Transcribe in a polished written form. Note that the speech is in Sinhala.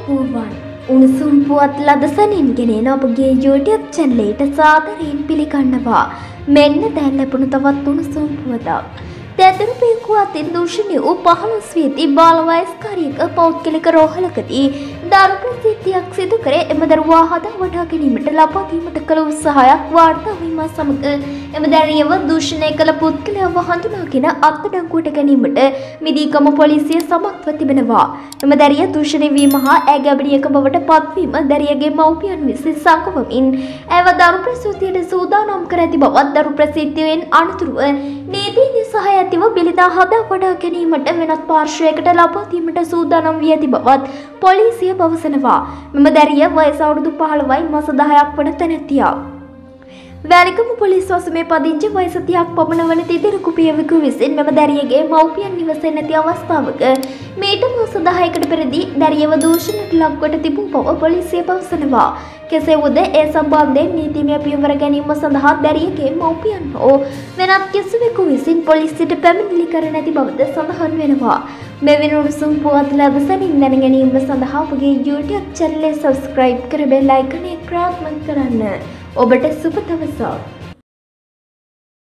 පුවන් උණුසුම් පුවත් ලදසනින් ගෙනෙන ඔබගේ YouTube channel එකට සාදරයෙන් පිළිගන්නවා. මෙන්න දැන් ලැබුණු තවත් උණුසුම් පුවතක්. දැදුරු පීකුව අතින් දූෂණය වූ 15 වයති බාල වයස්කාරියක පෞද්ගලික රෝහලකදී දරු ප්‍රසිද්ධියක් සිදු කර එම දරුවා හදා වඩා ගැනීමට ලබා දීමට කළ උත්සාහයක් වාර්තා වීම සමග එම දැරියව දූෂණය කළ පුද්ගලයව හඳුනාගෙන අත්අඩංගුවට ගැනීමට මිදීගම පොලිසිය සමත්ව තිබෙනවා. එම දැරිය දූෂණය වීම හා ඇය ගැබණියක බවට පත්වීම දැරියගේ මව්පියන් විසින් සංකවමින් ඇයව දරු ප්‍රසූතියට සූදානම් කර ඇති බවත් දරු ප්‍රසිද්ධියෙන් අනතුරුව නීතිඥ සහාය ඇතිව බිලිඳා හදා වඩා ගැනීමට වෙනත් පාර්ශ්වයකට ලබා දීමට සූදානම් වී ඇති බවත් පොලිසිය පවසනවා. මෙම දැරිය වයස අවුරුදු 15යි මාස 10ක් වන තැනැත්තියක්. වැලිකම පොලිස් වසමේ පදිංචි වයස 30ක් පමණ වන තිදෙනෙකු කුපියවෙකු විසින් මෙම දැරියගේ මව්පියන් නිවසේ නැති අවස්ථාවක මීට මාස 10කට පෙරදී දැරියව දූෂණයට ලක්කොට තිබූ බව පොලිසිය පවසනවා. කෙසේ වුවද ඒ සම්බන්ධයෙන් නීතිමය පියවර ගැනීම සඳහා දැරියගේ මව්පියන් හෝ වෙනත් කිසිවෙකු විසින් පොලිසියට පැමිණිලි කර නැති බවද සඳහන් වෙනවා. මෙවැනි උණුසුම් පුවත් ලැබසනින් දැන ගැනීම සඳහා ඔබගේ YouTube channel එක subscribe කර බෙල් icon එක ක්‍රාත්මක කරන්න. ඔබට සුබ දවසක්.